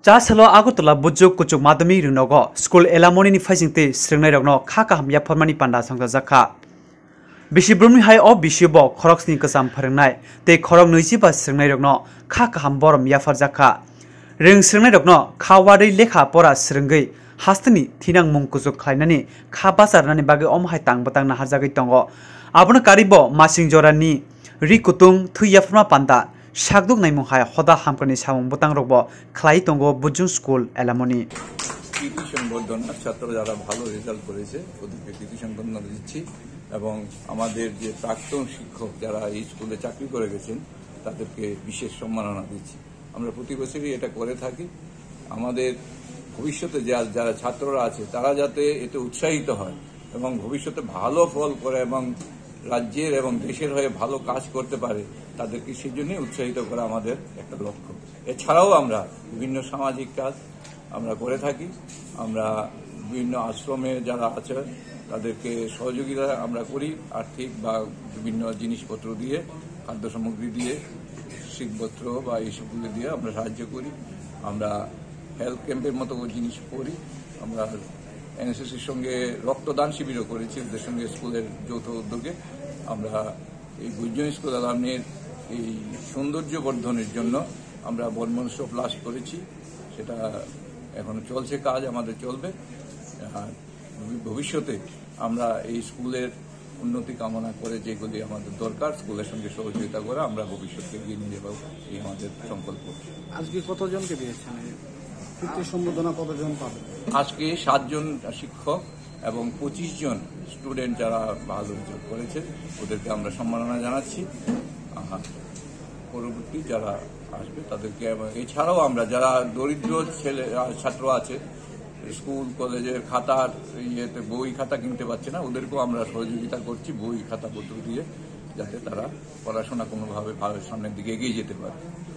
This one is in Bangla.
Chasalo Agutula Budhjung Kuchuk Madami Runogo, School Alumni Faisingte, Swrangchati, Kaham Yapharkha Panda Sangta Zaka. Bishibrumi High of Bishibo, Khoroksni Kasam Paranai, they Korok Nuisiba Swrangchati, Kaham Borom Yapharkha. Ring Swrangchati, Kawari Lekha Pora Swrangchati, Hastani, Tinang Mungkuzuk Kainani, Kabasar Nani Bagi Omhaitang Batang Hazagi Tongo. Abuna Karibo, Masing Jorani, Rikutung, Tuyafma Panda. Shagduk Naimungha, Hoda Hamkani Samung Butang Robo, Klaitongo, Budhjung School, Alumni. কৃতি সংবর্ধনা ছাত্ররা যারা ভালো রেজাল্ট করেছে ওদেরকে কৃতি সংবর্ধনা দিচ্ছি এবং আমাদের যে প্রাক্তন শিক্ষক যারা এই স্কুলে চাকরি করে গেছেন তাদেরকে বিশেষ সম্মাননা দিচ্ছি। আমরা প্রতি বছরই এটা করে থাকি। আমাদের ভবিষ্যতে যারা ছাত্ররা আছে তারা যাতে এতে উৎসাহিত হয় এবং ভবিষ্যতে ভালো ফল করে এবং রাজ্যের এবং দেশের হয়ে ভালো কাজ করতে পারে তাদেরকে সেজন্যই উৎসাহিত করা আমাদের একটা লক্ষ্য। এছাড়াও আমরা বিভিন্ন সামাজিক কাজ আমরা করে থাকি। আমরা বিভিন্ন আশ্রমে যারা আছে তাদেরকে সহযোগিতা আমরা করি, আর্থিক বা বিভিন্ন জিনিসপত্র দিয়ে, খাদ্য সামগ্রী দিয়ে, শীতবস্ত্র বা এইসবগুলো দিয়ে আমরা সাহায্য করি। আমরা হেলথ ক্যাম্পের মতো জিনিস করি। আমরা এনএসএসের সঙ্গে রক্তদান শিবিরও করেছি ওদের সঙ্গে স্কুলের যৌথ উদ্যোগে। আমরা এই বুধজুং স্কুল আলামনির এই সৌন্দর্য বর্ধনের জন্য আমরা বনমনস্য প্লাস করেছি, সেটা এখনো চলছে, কাজ আমাদের চলবে। ভবিষ্যতে আমরা এই স্কুলের উন্নতি কামনা করে যেগুলি আমাদের দরকার স্কুলের সঙ্গে সহযোগিতা করে আমরা ভবিষ্যতে এগিয়ে নিয়ে যাব, এই আমাদের সংকল্প। আজকে কতজনকে দিয়েছেন কৃতি সম্বোধনা, কতজন পাবে? আজকে 7 জন শিক্ষক এবং 25 জন স্টুডেন্ট যারা ভালো রেজাল্ট করেছে ওদেরকে আমরা সম্মাননা জানাচ্ছি। পরবর্তী যারা আসবে তাদেরকে, এছাড়াও আমরা যারা দরিদ্র ছাত্র আছে স্কুল কলেজের খাতার ইয়েতে বই খাতা কিনতে পারছে না ওদেরকেও আমরা সহযোগিতা করছি বই খাতাপত্র দিয়ে, যাতে তারা পড়াশোনা কোনোভাবে ভালো সামনের দিকে এগিয়ে যেতে পারে।